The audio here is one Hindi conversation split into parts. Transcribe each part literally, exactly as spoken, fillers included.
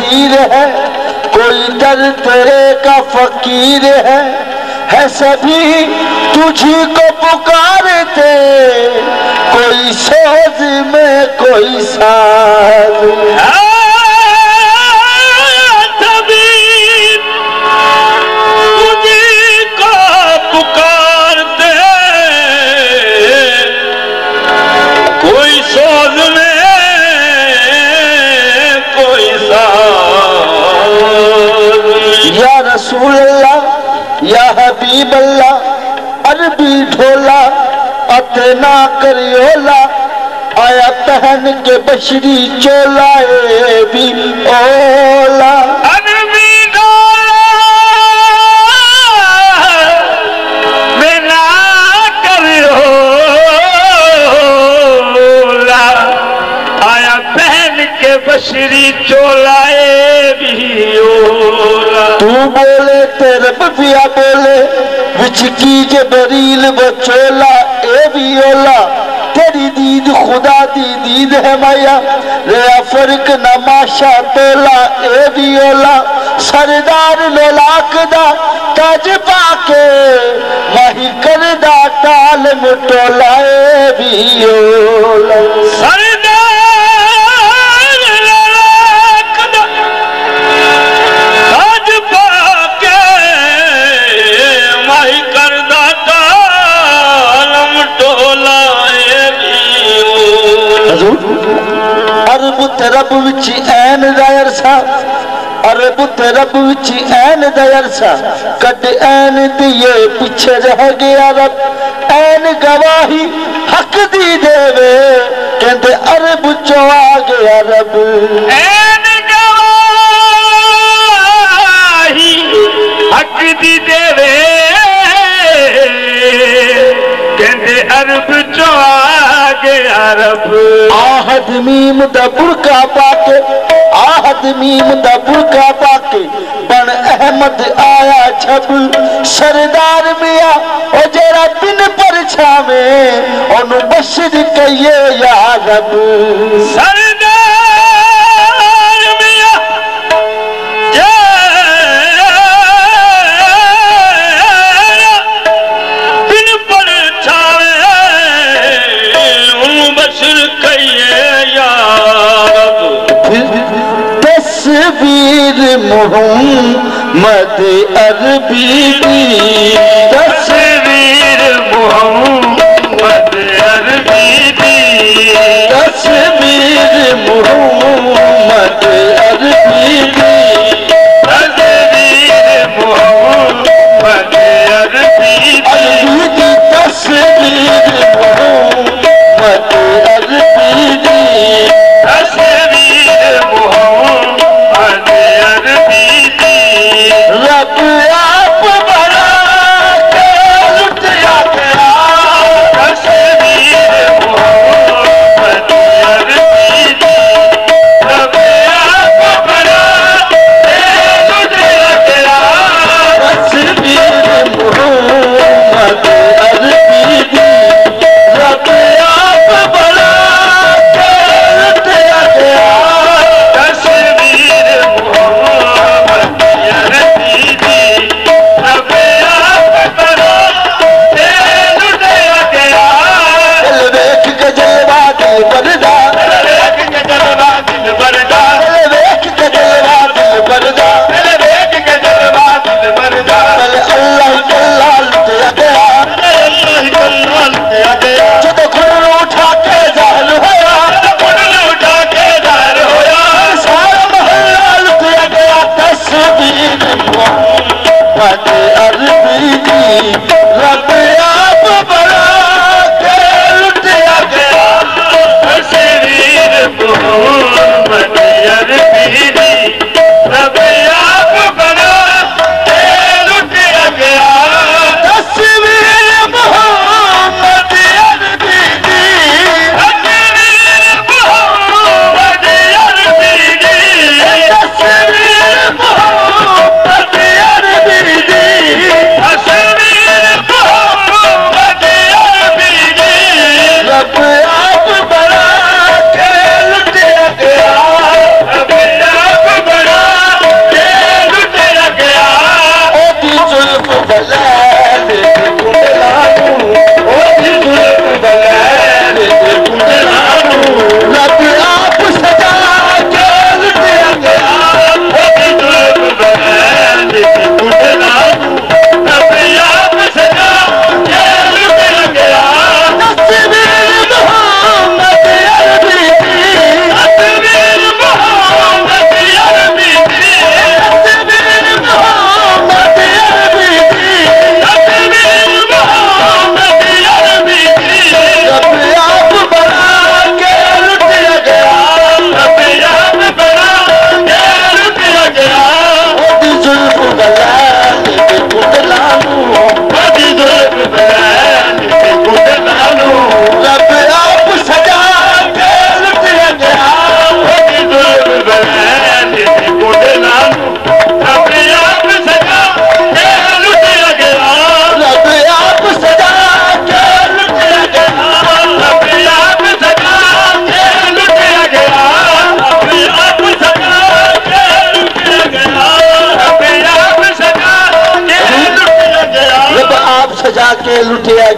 अमीर है, कोई दर तेरे का फकीर है, है सभी तुझी को पुकारते, कोई सोज में कोई साज। रसूल अल्लाह या हबीब अल्लाह, अरबी ढोला अतना करियोला, आया पहन के बशरी चोला ए भी ओला। अरबी ढोला बिना करियोला, आया पहन के बशरी चोला ए भी ओला। तू बोले तेरे बबिया बोले विच की जबरील बचोला ए भी ओला। तेरी दीद खुदा दी दीद है माया, रेया फर्क नमाशा तोला ए भी ओला। सरदार लोलाक दा ताज पाके, माही करदा टाल मुटोला ए भी ओला। अरब तरब विच ऐन दायर सा, अरब तरब विच ऐन दायर सा, कद ऐन दिए पीछे रह गया रब। ऐन गवाही हक दी देवे, कहते अरब चो आ गया रब। ऐन गवाही हक दी देवे, कहते अरब चो आ गया रब। आहद मीम दा बुरका पाके, आहद मीम दा बुरका पाके, बन अहमद आया छब। सरदार मिया ओ जरा दिन पर छावे, ओनु बशर कहिए या रब। सरदार मिया दिन पर छावे, ओनु बशर कहिए या रब। तस्वीर मोहम्मद अरबी की, तस्वीर मोहम्मद अरबी की, तस्वीर मोहम्मद अरबी की, तस्वीर मोहम्मद अरबी की, तस्वीर मोहम्मद अरबी की, तस्वीर मोहम्मद अरबी की। रब आप बना के लुटिया गया, तस्वीर मोहम्मद अरबी की। रब आप बना के लुटिया गया, तस्वीर मोहम्मद अरबी की। रब आप बना के लुटिया गया, तस्वीर मोहम्मद अरबी की। रब आप बना के लुटिया गया। दिल वेख के जलवा दिल बरदा, दिल वेख के जलवा दिल बरदा, दिल वेख के जलवा दिल बरदा, दिल वेख के जलवा दिल बरदा। अल्लाह अल्लाह लुटिया गया, अल्लाह अल्लाह लुटिया गया। जब खुद उठा के जाहिर होया, खुद उठा के जाहिर होया, सारा मोहल्ला लुटिया गया। तस्वीर मोहम्मद अरबी की। रब आप बना के लुटिया गया, तस्वीर मोहम्मद अरबी की। रब आप बना के लुटिया गया, तस्वीर मोहम्मद अरबी की। तस्वीर मोहम्मद अरबी की, तस्वीर मोहम्मद अरबी की, तस्वीर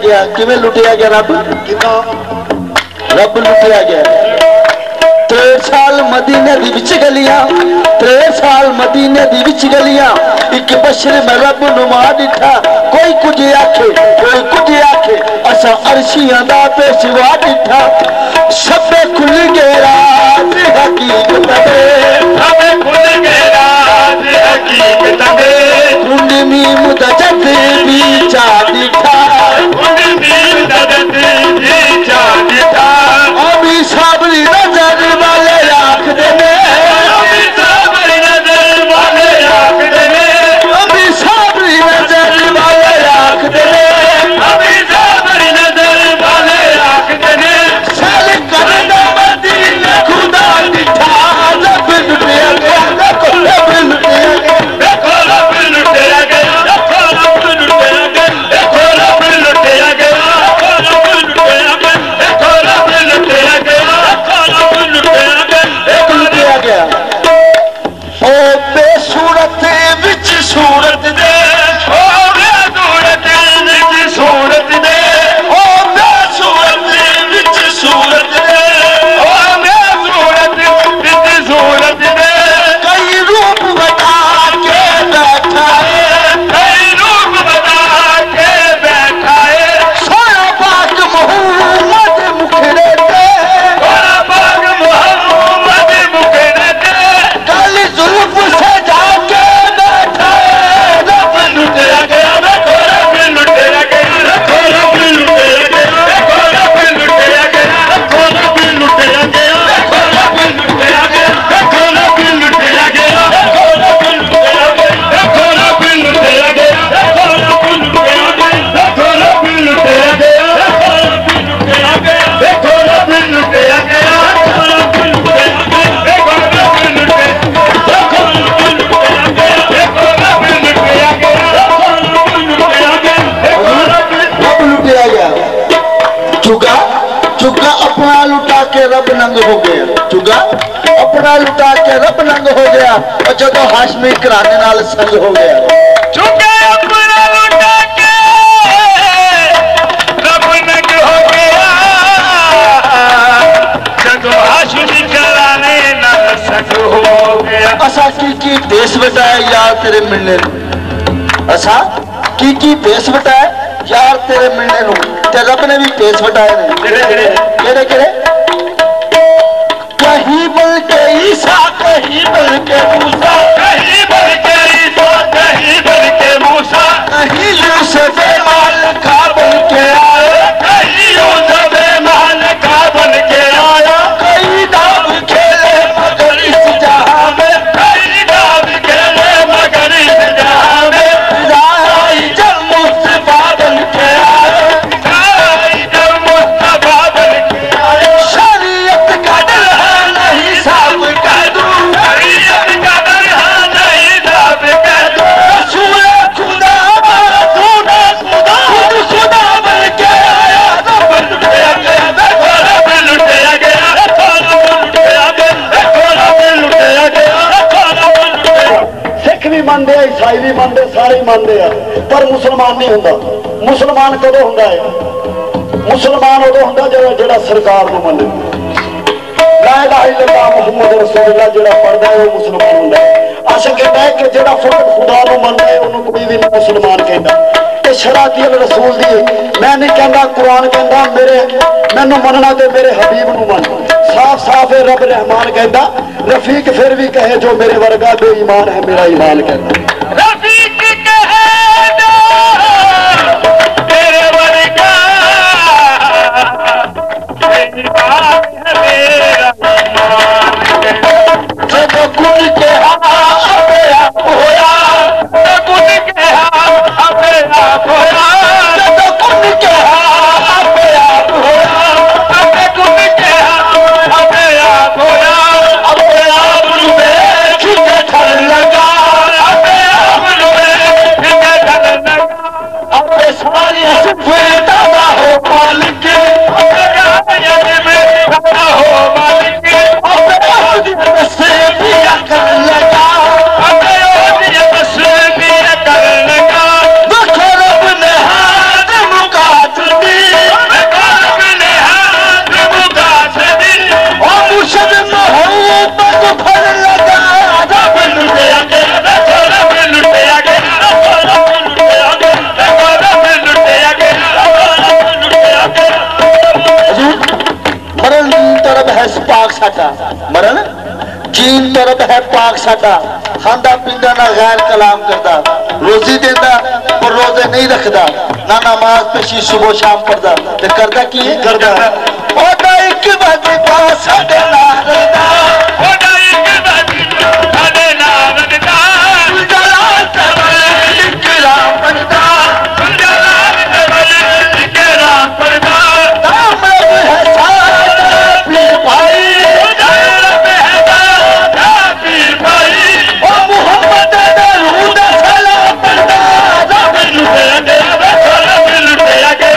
गया किवें लुटिया गया रब किदा रब लुटिया गया त्रे साल मदीने दी विच गलियां त्रे साल मदीने दी विच गलियां एक बशर में रब नुमा दिठा कोई कुछ आखे कोई कुछ आखे असा अर्शियां दा पेशवा दिठा शबे खुल गए राज हकीकत दे शबे खुल गए राज हकीकत दे कुंड मीम दा जद भी चा दिठा कुंड मीम दा जद भी चा दिठा अभी साबरी नजर वाले आँख देने अभी साबरी नजर वाले आँख देने अभी साबरी नजर वाले आँख देने अभी साबरी नजर वाले आँख देने साल करना मदीने खुदा दिठा रब लुटिया गया देखो रब लुटिया गया देखो रब लुटिया गया देखो रब लुटिया गया देखो रब लुटिया गया देखो रब लुटिया गया देखो रब लुटिया गया देखो रब लुटिया गया ओ बेसूरत विच सूरत दे ओ बेसूरत विच सूरत दे ओ बेसूरत विच सूरत दे ओ बेसूरत विच सूरत दे कई रूप बता के बैठा है कई रूप बता के बैठा है सोना पाक मोहम्मद मुखड़े दे सोना पाक मोहम्मद मुखड़े दे काली जुल्फ से जाके बैठा है रब लुटिया गया देखो रब लुटिया गया देखो रब लुटिया गया देखो रब लुटिया गया देखो रब लुटिया गया देखो रब लुटिया गया देखो रब लुटिया गया देखो रब लुटिया गया देखो रब लुटिया गया देखो रब लुटिया गया देखो रब लुटिया गया देखो रब लुटिया गया देखो रब लुटिया गया देखो रब लुटिया गया देखो रब लुटिया देखो रब लुटिया गया देखो रब लुटिया गया देखो रब लुटिया गया देखो रब लुटिया गया चुगा चुगा अपना लुटा के रब नंग हो गया चुगा अपना लुटा के रब नंग हो गया और जदों हाशमी घराने नाल संग हो गया चुगा अपना लुटा के रब नंग हो गया जदों हाशमी घराने नाल संग हो गया असा की की देश बटाया यार तेरे मिलने असा की की देश बटाया यार तेरे मिलने नूं ते रब ने भी पेश बटाए ने केड़े केड़े केड़े कहीं बल के ईसा कहीं बल के मूसा कहीं बल के ईसा कहीं बल के मूसा कहीं यूसुफ माल का बन के आया कहीं यूसुफ माल का बन के आया कहीं दाव खेले मगर इस जहां में कहीं दाव खेले मगर इस जहां में राई जब मुस्तफा बन के आया राई जब मुस्तफा बन के आया शरीयत का डर है नहीं साफ कर दूं शरीयत का डर है नहीं साफ कर दूं रसूल खुदा तूने खुदा खुद खुदा बन के आया रब लुटिया गया देखो रब लुटिया गया देखो रब लुटिया गया देखो रब लुटिया गया देखो रब लुटिया सिख भी मानते हैं ईसाई भी मानते सारे ही मानते हैं पर मुसलमान नहीं होंदा मुसलमान कदों होंदा है मुसलमान उदों होंदा जेड़ा जेड़ा सरकार नूं मन्ने ला इलाहा इल्लल्लाह मुहम्मद रसूलुल्लाह जेड़ा पढ़दा है वो मुसलमान होंदा है अस कहता है कि जेड़ा फकत खुदा नूं मनदा है उन्होंने कोई भी नहीं मुसलमान कहता ये शरीयत दी रसूल दी मैं नहीं कहता कुरान कहता मेरे मैनू मनना ते मेरे हबीब नूं मन साफ साफ है रब रहमान कहता रफीक फिर भी कहे जो मेरे वर्गा बेईमान है मेरा ईमान कहता रफीक कहे जो मेरे वर्गा बेईमान है मेरा जब कुल के अपने आप होया जब कुल के अपने आप होया जब कुल के अपने आप होया जब कुल के अपने आप होया अपने आप में खिंचे ठर लगा अपने आप साडा खांदा पींदा ना गैर कलाम करदा, रोजी देंदा पर रोजे नहीं रखदा, ना नमाज पेशी सुबह शाम पढ़दा, ते करदा की है करदा ओदा एक वजीफा साडे नाल रखदा, ओदा एक वजीफा साडे नाल रखदा, जलाल तवल इकराम पढ़दा, जलाल तवल इकराम पढ़दा, दाम है साडा पीर भाई, दाम है साडा पीर भाई, ओ मोहम्मद दरूद सलाम पढ़दा, रब लुटे गया रब लुटे गया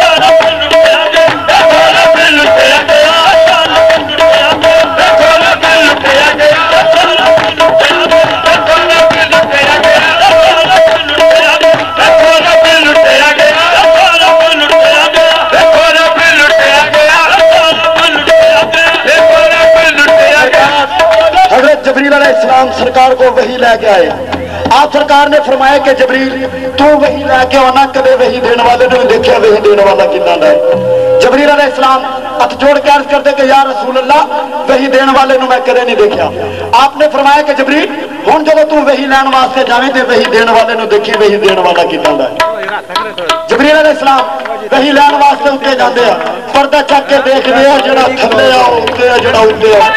जबरील अलैहिस्सलाम सरकार को वही लेके आए। आप सरकार ने फरमाया कि जबरील तू वही लेके आना, कदे वही देने वाले ने देखा वही देने वाला कितना है। जबरील अलैहिस्सलाम हथ जोड़ के अर्ज करते कि या रसूल अल्लाह वही देने वाले ने मैं कदे नहीं देखा। आपने फरमाया कि जबरील हुण जो तू वही लैन वास्ते जावे ते वही देने वाले ने देखी वही देने वाला कितना है। जबरील अलैहिस्सलाम वही लैन वास्ते उत्ते जाते हैं, पर्दा चक के देखते हैं जड़ा थल्ले आ उत्ते आ जड़ा उत्ते आ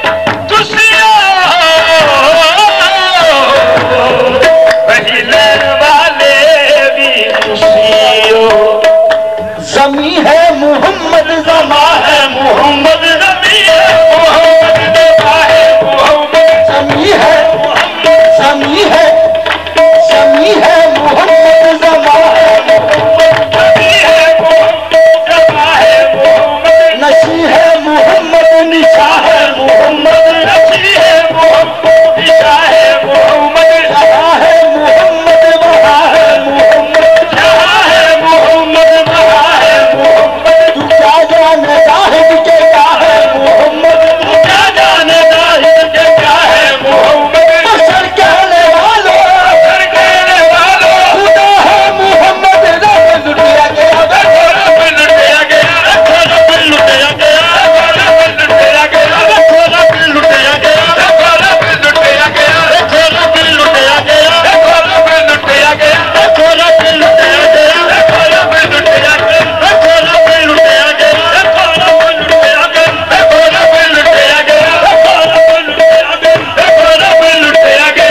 वही लेन वाले भी खुशी हो, जमी है मोहम्मद जमा है मोहम्मद जमी है मोहम्मद जमा है मोहम्मद जमी है जमी है जमी है मोहम्मद जमा है मोहम्मद जमी है मोहम्मद जमा है मोहम्मद नशी है मोहम्मद निशा है मोहम्मद नशी है मोहम्मद निशा है मोहम्मद जहाँ है मोहम्मद वहाँ है मोहम्मद जहाँ है मोहम्मद वहाँ है मोहम्मद तू क्या जाने जाहिद के क्या है मोहम्मद तू क्या जाने जाहिद के क्या है मोहम्मद बशर कहने वालों बशर कहने वालों खुदा है मोहम्मद रब लुटिया गया रब लुटिया गया रब लुटिया गया रब लुटिया गया रब लुटिया गया रब लुटिया गया रब लुटिया गया रब लुटिया गया रब लुटिया गया रब लुटिया गया रब लुटिया गया रब लुटिया गया रब लुटिया गया रब लुटिया गया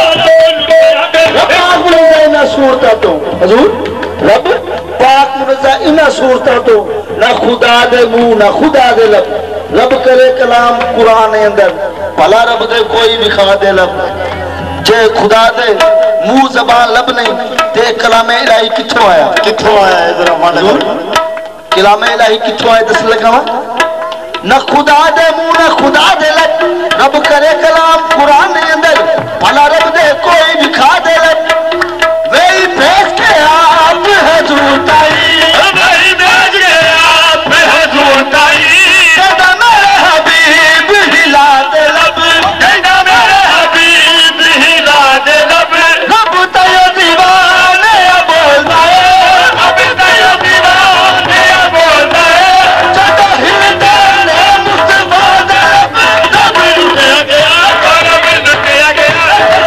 रब मुनज़्ज़ह इन सूरतों तो हजूर रब पाक मुनज़्ज़ह इन सूरतों तो ना खुदा दे मुंह ना खुदा दे लब, रब करे कलाम कुरान अंदर भला रब दे कोई भी खा दे लब, जे खुदा दे मुंह जबान लब नहीं ते कलाम इलाही किथों आया किथों आया इधर मान कलाम इलाही किथों आया दस लगा न खुदा दे मुंह न खुदा दे लब, रब करे कलाम कुरान अंदर भला रब दे कोई भी खा दे लब, वही भेज के आप हजूर ताई वही भेज के आप हजूर ताई कहता मेरे हबीब हिला दे लब, कहता मेरे हबीब हिला दे लब, रब तयो दीवाने बोलता है रब तयो दीवाने बोलता है जब हिलते ने मुस्तफा दे रब लुटिया गया रब लुटिया गया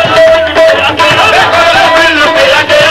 रब लुटिया गया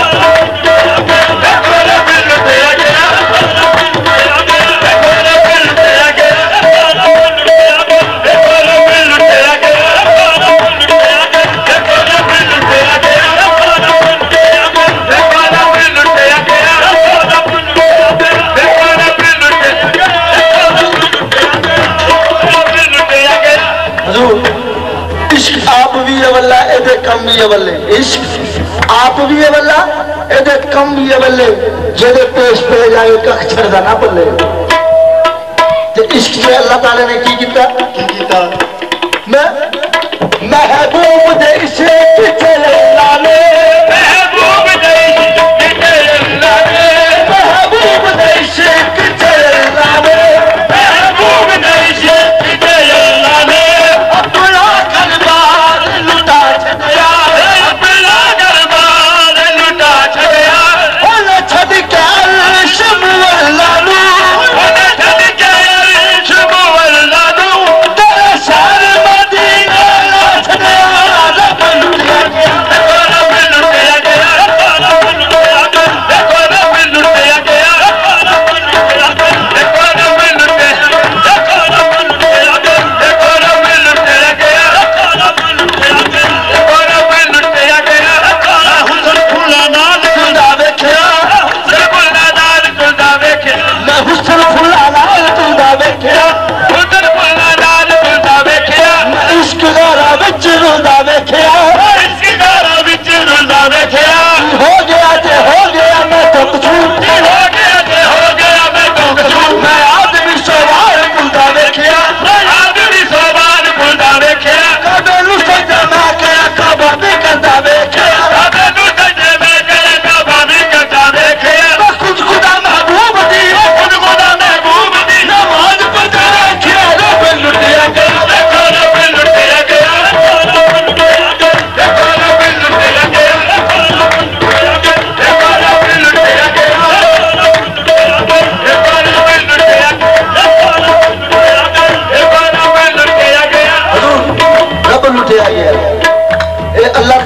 इश्क आप भी है वल्ला एदे कम भी है वल्ले, इश्क आप भी है वल्ला एदे कम भी है वल्ले, जेदे पेश पे जाए कख छड़दा ना बल्ले। ते इश्क से अल्लाह ताला ने की कीता की कीता मैं महबूब दे इश्क चले लाले महबूब दे इश्क चले लाले महबूब दे इश्क चले लाले महबूब दे इश्क चले लाले अपना गरबार लुटा छड़या अपना गरबार लुटा छड़या ओने छड़ के शमुअल लालू ओने छड़ के शमुअल लालू तेरे शहर मदीना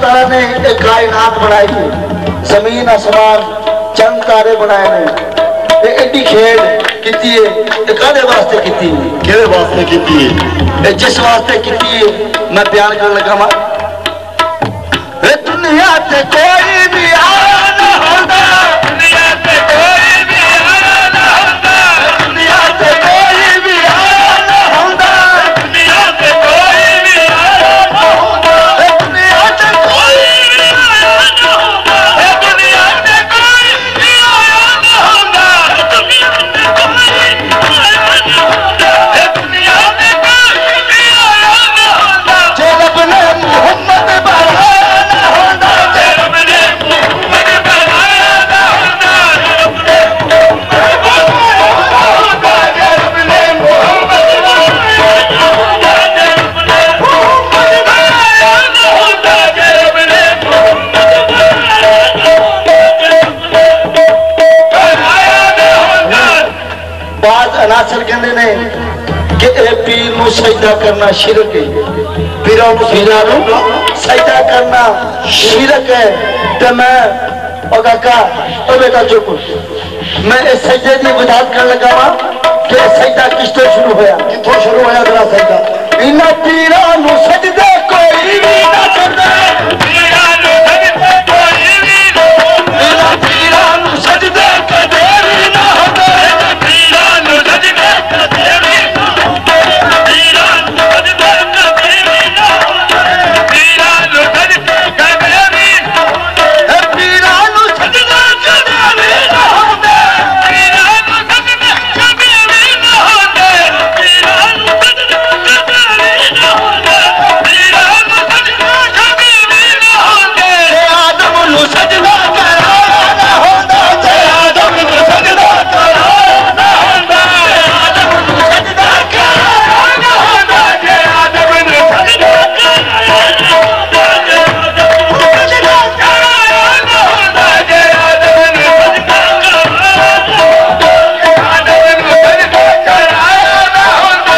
ताला ने एक कायनात बनाई है, जमीन आसमान चंद तारे बनाए ने, एडी खेल की है कादे वास्ते की केड़े वास्ते की जिस वास्ते की मैं बयान कर लगा वा। दुनिया ते कोई भी आया ना होता, दुनिया ते कोई भी आया ना होता, दुनिया ते कोई भी आया ना होता, दुनिया ते कोई भी आया ना होता, दुनिया ते कोई भी आया ना होता, दुनिया ते कोई भी आया ना होता, दुनिया ते कोई भी आया ना होता, दुनिया ते कोई भी आया ना होता। जो रब ने मोहम्मद बनाया ना होता, जो रब ने मोहम्मद बनाया ना होता, रब ने मोहम्मद बनाया ना होता, रब ने मोहम्मद बनाया ना होता, रब ने मोहम्मद बनाया ना होता, रब ने मोहम्मद बनाया ना होता। बाज अनासर कहते ने कि ए पीर नूं सजदा करना शिरक है, पीरां नूं सजदा करना शिरक है। ते मैं ओ काका ओ बेटा चुप, मैं इस सजदे की वजाहत कर लगा वा कि सजदा किसतों शुरू होया, किथों शुरू होया जरा सजदा। इन्हां पीरां नूं सजदे कोई भी ना करदा, पीरां नूं सजदे कोई भी ना करदा, इन्हां पीरां नूं सजदे कदे भी ना होंदे, पीरां नूं सजदे कदे भी ना होंदे, पीरां नूं सजदे कदे भी ना होंदे, पीरां नूं सजदे कदे भी ना होंदे, पीरां नूं सजदे कदे भी ना होंदे, पीरां नूं सजदे कदे भी ना होंदे, पीरां नूं सजदे कदे भी ना होंदे, पीरां नूं सजदे कदे भी ना होंदे। जे आदम नूं सजदा कराया ना होंदा, जे आदम नूं सजदा कराया ना होंदा, जे आदम नूं सजदा कराया ना होंदा, जे आदम नूं सजदा कराया ना होंदा, जे आदम नूं सजदा कराया ना होंदा, जे आदम नूं सजदा कराया ना होंदा, जे आदम नूं सजदा कराया ना होंदा,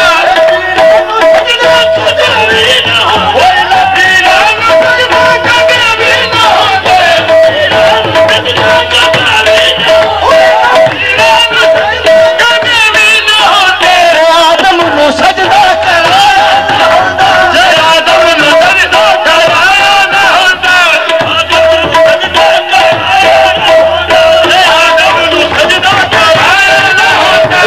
सजदा कदे भी ना होंदे, ओए पीरां नूं सजदा कदे भी ना होंदे, पीरां नूं सजदा कदे भी ना होंदे, पीरां नूं सजदा कदे भी ना होंदे, जे आदम नूं सजदा कराया ना होंदा, जे आदम नूं सजदा कराया ना होंदा, आदम नूं सजदा कराया ना होंदा, जे आदम नूं सजदा कराया ना होंदा।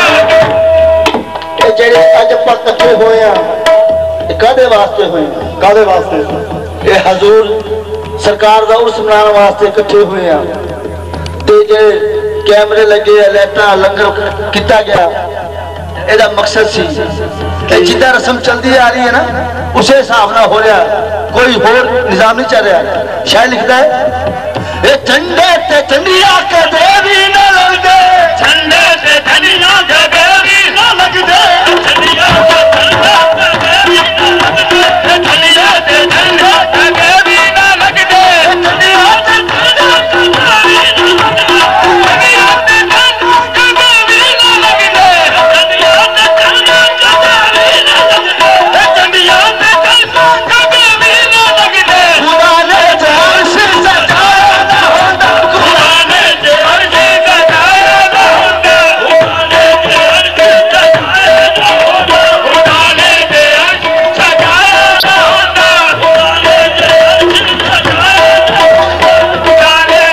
ਇਹ ਜਿਹੜੇ ਅੱਜ ਆਪਾਂ ਇਕੱਠੇ ਹੋਏ ਆ ਇਹ ਕਾਹਦੇ ਵਾਸਤੇ ਹੋਏ, ਕਾਹਦੇ ਵਾਸਤੇ? ਇਹ ਹਜ਼ੂਰ ਸਰਕਾਰ ਦਾ ਉਰਸ ਮਨਾਉਣ ਵਾਸਤੇ ਇਕੱਠੇ ਹੋਏ ਆ। ਤੇ ਜੇ ਕੈਮਰੇ ਲੱਗੇ ਆ, ਲਾਈਟਾਂ, ਲੰਗਰ ਕੀਤਾ ਗਿਆ, ਇਹਦਾ ਮਕਸਦ ਸੀ ਕਿ ਜਿੱਦਾਂ ਰਸਮ ਚਲਦੀ ਆ ਰਹੀ ਹੈ ਨਾ ਉਸੇ ਹਿਸਾਬ ਨਾਲ ਹੋ ਰਿਹਾ, ਕੋਈ ਹੋਰ ਨਿਜ਼ਾਮ ਨਹੀਂ ਚੱਲ ਰਿਹਾ। ਸ਼ਾਇਰ ਲਿਖਦਾ ਹੈ ਇਹ ਝੰਡੇ ਤੇ ਝੰਡੀਆਂ ਕਦੇ ਵੀ ਨਾ ਲੱਗਦੇ, ਝੰਡੇ ਤੇ ਝੰਡੀਆਂ ਕਦੇ ਵੀ ਨਾ ਲੱਗਦੇ, ਝੰਡੀਆਂ ਤੇ ਝੰਡੀਆਂ ਕਦੇ ਵੀ ਨਾ ਲੱਗਦੇ, ਝੰਡੀਆਂ ਤੇ ਝੰਡੀਆਂ ਕਦੇ ਵੀ ਨਾ ਲੱਗਦੇ, ਝੰਡੀਆਂ ਤੇ ਝੰਡੀਆਂ ਕਦੇ ਵੀ ਨਾ ਲੱਗਦੇ, ਝੰਡੀਆਂ ਤੇ ਝੰਡੀਆਂ ਕਦੇ ਵੀ ਨਾ ਲੱਗਦੇ, ਝੰਡੀਆਂ ਤੇ ਝੰਡੀਆਂ ਕਦੇ ਵੀ ਨਾ ਲੱਗਦੇ, ਝੰਡੀਆਂ ਤੇ ਝੰਡੀਆਂ ਕਦੇ ਵੀ ਨਾ ਲੱਗਦੇ। ਖੁਦਾ ਨੇ ਜਾਨ ਸੇ ਸਜਾਇਆ ਨਾ ਹੁੰਦਾ, ਖੁਦਾ ਨੇ ਜਾਨ ਸੇ ਸਜਾਇਆ ਨਾ ਹੁੰਦਾ, ਖੁਦਾ ਨੇ ਜਾਨ ਸੇ ਸਜਾਇਆ ਨਾ ਹੁੰਦਾ, ਖੁਦਾ ਨੇ ਜਾਨ ਸਜਾਇਆ ਨਾ ਹੁੰਦਾ, ਖੁਦਾ ਨੇ ਜਾਨ ਸਜਾਇਆ ਨਾ ਹੁੰਦਾ, ਖੁਦਾ ने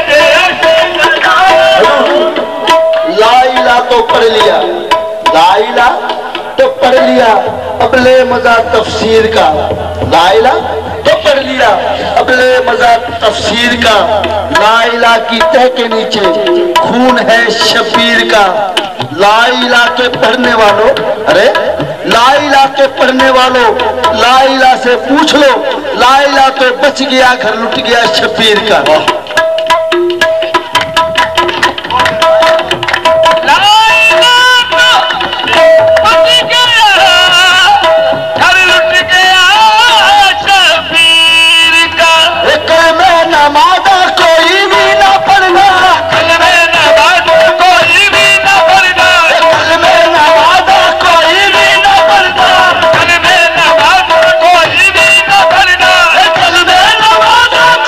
ला इला तो पढ़ लिया, ला इला तो पढ़ लिया, अब ले मजा तफसीर का, ला इला तो पढ़ लिया, अब ले मजा तफसीर का, ला इला की तह के नीचे खून है शबीर का। ला इला के पढ़ने वालों, अरे ला इला के पढ़ने वालों, ला इला से पूछ लो, ला इला तो बच गया घर लुट गया शबीर का। नमाज़ कोई भी ना पढ़ना, कल में नमाज़ कोई भी ना पढ़ना, कल में नमाज़ कोई भी ना पढ़ना, कल में नमाज़ कोई भी ना पढ़ना, कल में नमाज़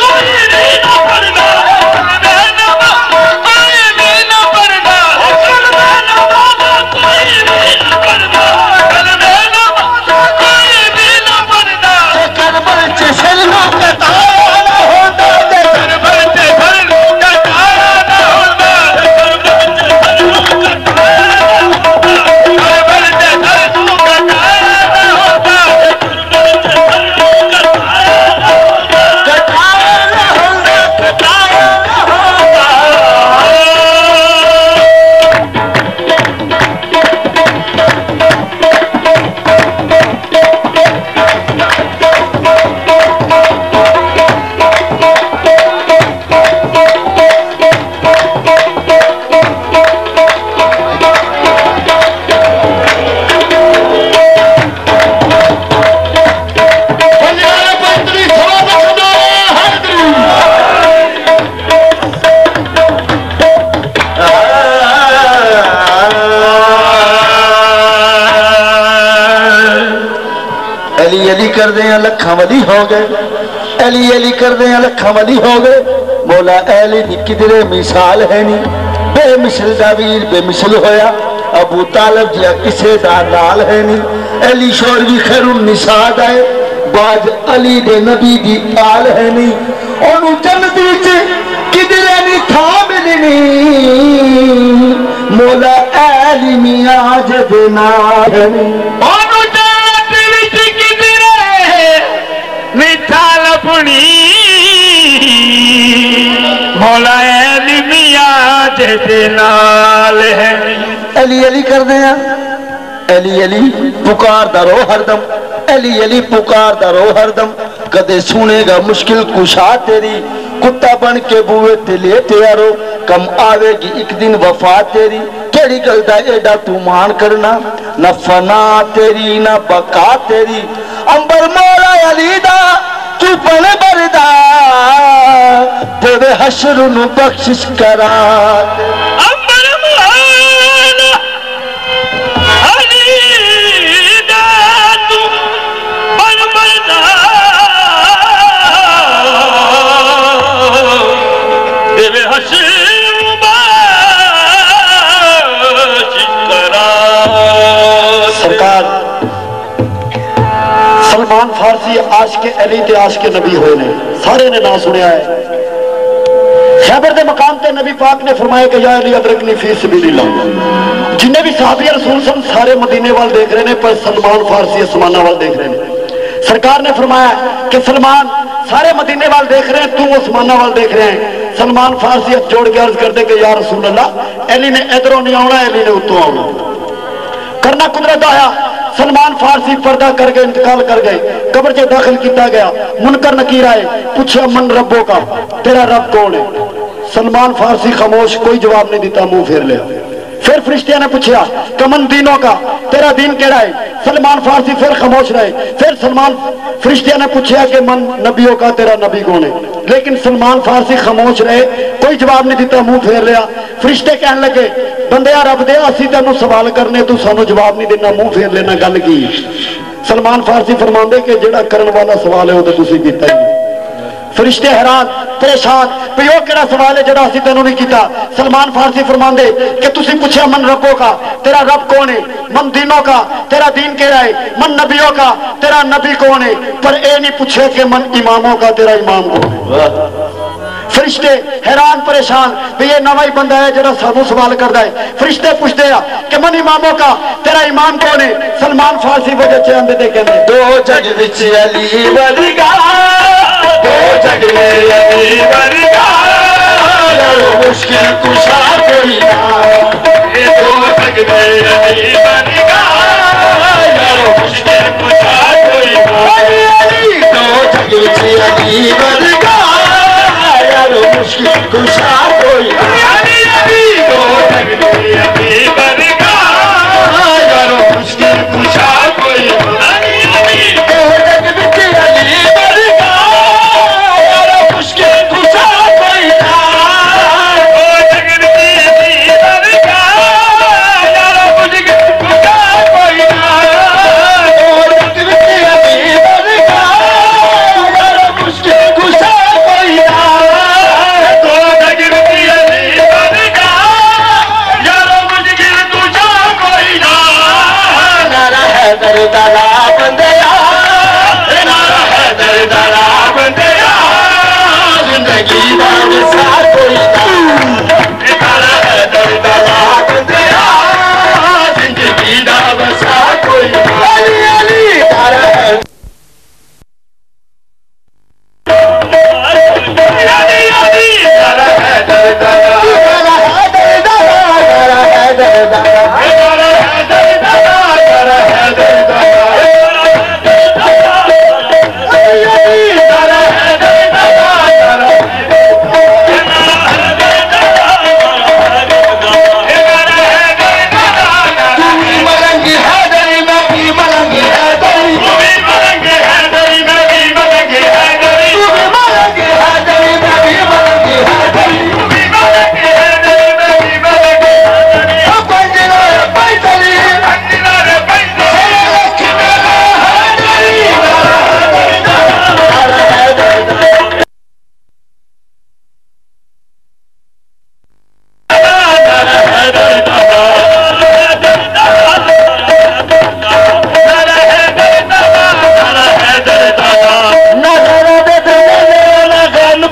लखा वली हो गए, अली अली करदे लखा वली हो गए। मौला अली दी किधरे मिसाल है नहीं, बेमिसल दा वीर बेमिसल होया। अबू तालिब जिया किसे दा नाल है नहीं, अली शोर भी खैरुन निसाद आए, बाज अली दे नबी दी आल है नहीं। ओनू जन्नत विच किधरे नहीं था मिलनी, मौला अली मियां दे नाल है नहीं। ओनू जन्नत विच किधरे नहीं था लभनी, मौला अली मियां दे नाल है नहीं। अली अली कर दे, अली अली पुकार दरो हरदम, अली अली पुकार दरो हरदम। कदे सुनेगा मुश्किल कुशा तेरी, कुत्ता बन के बुए ते लेते यारो। कम आवेगी एक दिन वफा तेरी, केड़ी गल दा एडा तू मान करना। न फना तेरी न बका तेरी, अंबर मौला अली दा चुपन बरदा, तेरे हशर नु बख्शिश करा। सरकार सलमान फारसी आश के अली ते आश के नबी होए ने, सारे ने ना सुनिया है। खैबर के मकाम ते नबी पाक ने फरमाया कि या अली अदरकनी फी सबीलिल्लाह। जिन्हें भी साहबी रसूल सन सारे मदीने वाल देख रहे हैं, पर सलमान फारसी आसमाना वाल देख रहे हैं। सरकार ने फरमाया कि सलमान सारे मदीने वाल देख रहे हैं, तू आसमाना वाल देख रहे हैं। सलमान फारसी जोड़ के अर्ज करते कि या रसूल अल्लाह, अली ने इधरों नहीं आना, अली ने उत्तों आना। करना कुदरत आया, सलमान फारसी पर्दा कर गए, इंतकाल कर गए, कब्र से दाखिल किया गया। मुनकर नकीर आए, पूछा मन रब्बों का, तेरा रब कौन है? सलमान फारसी खामोश, कोई जवाब नहीं देता, मुंह फेर लिया। फिर फरिश्तिया ने पूछा कमन दीनों का, तेरा दीन केड़ा है? सलमान फारसी फिर खामोश रहे। फिर सलमान फरिश्तिया ने पूछा कि मन नबियों का, तेरा नबी कौन है? लेकिन सलमान फारसी खामोश रहे, कोई जवाब नहीं दिता, मुंह फेर लिया। फरिश्ते कहने लगे बंदिया रब दे, असी तेनू सवाल करने, तू सानू जवाब नहीं देना, मुंह फेर लेना, गल की? सलमान फारसी फरमांदे कि जेड़ा करने वाला सवाल है वो तो तुसीं कीता ही। फरिश्ते हैरान परेशान भी वो केड़ा सवाल है जेड़ा असीं तैनूं नहीं कीता। सलमान फारसी फरमांदे कि तुसीं पूछा मन रब्बों का, तेरा रब कौन है? मन दीनों का, तेरा दीन केड़ा है? मन नबियों का, तेरा नबी कौन है? पर ए नहीं पूछे कि मन इमामों का, तेरा इमाम कौन है? फरिश्ते हैरान परेशान भी ये नवा ही बंदा है जेड़ा सानू सवाल करता है। फरिश्ते पूछते हैं कि मन इमामों का, तेरा इमाम कौन है? सलमान फारसी वजह से आंदे ते कहंदे दो जग विच अली वर्गा, दो जग में अली वर्गा, मुश्किल कुशा कोई ना। ये दो जग में अली वर्गा, मुश्किल कुशा कोई ना। दो जग विच अली वर्गा, मुश्किल कुशा कोई ना। दो जग में अली वर्गा, मुश्किल कुशा कोई ना। दो जग विच अली वर्गा, मुश्किल कुशा कोई ना। दो जग विच अली वर्गा, मुश्किल कुशा कोई ना। दो जग विच अली वर्गा, मुश्किल कुशा कोई ना। दो जग विच अली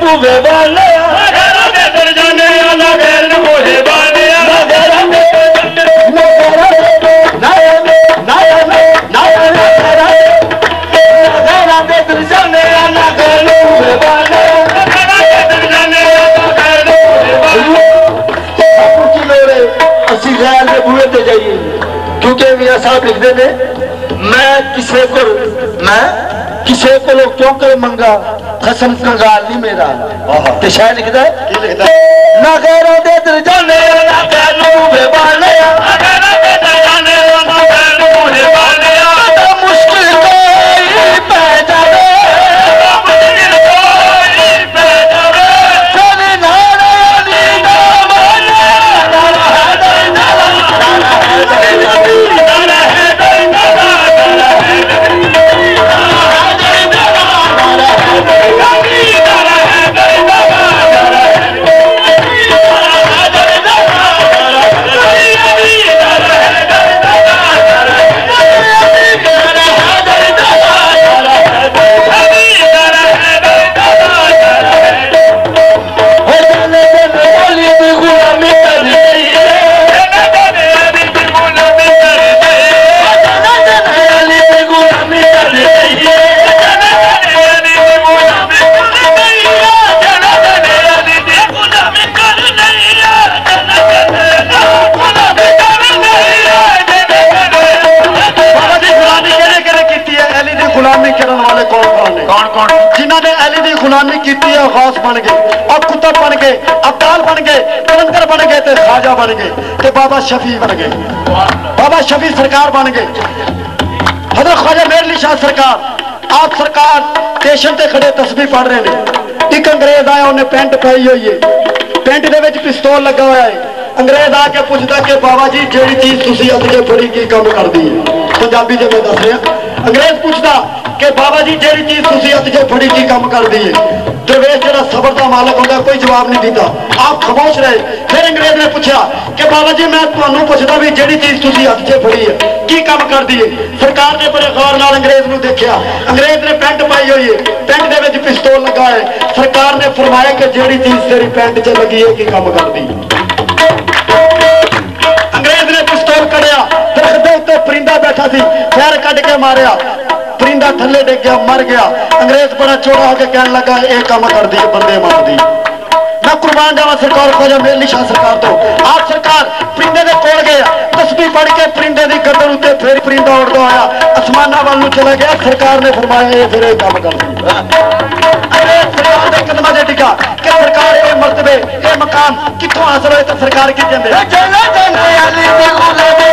बूहे वाले गैरों दे दर जाने ना गैर बूहे वाले ना गैरों दे ना गैरों दे नाया नाया नाया गैरों दे दर जाने ना गैर बूहे वाले गैरों दे दर जाने ना गैर बूहे वाले की लोड़े असी गैर दे बूहे ते जाइए क्योंकि मियां साहब लिखते ने मैं किसी को मैं किसी को क्यों कर मंगा खसम कंगाल नहीं मेरा ते शायद लिखता है ना गैरों दे दर जाने ना गैरों बूहे वाले ना गैरों दे दर जाने ना गैरों बूहे वाले तो मुश्किल कोई पै जावे मुश्किल कोई पै जावे चले नारे अली ना माने नारा है दर नारा नारा है दर नारा है दर नारा है जिन्होंने अली की गुलामी की गौस बन गए अब कुतुब बन गए अब्दाल बन गए कलंदर बन गए तो ख्वाजा बन गए तो बाबा शफी बन गए बाबा शफी सरकार बन गए हजरत ख्वाजा मेहर अली शाह सरकार आप सरकार स्टेशन से खड़े तस्बीह पढ़ रहे हैं एक अंग्रेज आया उन्हें पेंट पाई हुई है पेंट के पिस्तौल लगा हुआ है अंग्रेज आके पूछता कि बाबा जी जी चीज तुम अगे फड़ी की कम कर दी है पंजाबी जो मैं दस रहा अंग्रेज पूछता कि बाबा जी जी चीज तुम अगे फड़ी की कम कर दी है दरवेश जरा सबर का मालक होता कोई जवाब नहीं देता आप खामोश रहे फिर अंग्रेज ने पूछा कि बाबा जी मैं तुम्हें पूछता भी जी चीज तुम हथ च फड़ी है की कम कर दी है सरकार ने बड़े गौर नाल अंग्रेज को देखा अंग्रेज ने पेंट पाई हुई है पेंट के पिस्तौल लगा है सरकार ने फरमाया कि जी चीज तेरी पेंट च लगी है की कम कर दी अंग्रेज ने पिस्तौल कढ़िया दरख्त के उत्ते परिंदा बैठा सी खैर कट के मारिया परिंदा थले डिग गया मर गया अंग्रेज बड़ा चौड़ा होकर कहने लगा एक काम कर दी बंदे मार दी मैं कुर्बान जावा सरकार ख्वाजा मेहर अली शाह सरकार तो आप सरकार परिंदे के कोल गए तस्बीह पढ़ के परिंदे की गर्दन उत्ते फिर परिंदा उड़ता आया आसमाना वाल चला गया सरकार ने फरमाया ये फिर काम कर दी अंग्रेज सरकार के कदमां ते टिका कि सरकार ये मर्तबे ये मकाम कितों हासिल होए तो सरकार की कहंदे